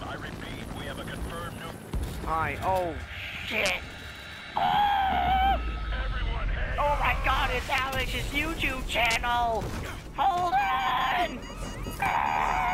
I repeat, we have a confirmed new... Hi. Oh, shit. Oh! Everyone, hang Oh my on! god, it's Alex's YouTube channel! Hold on!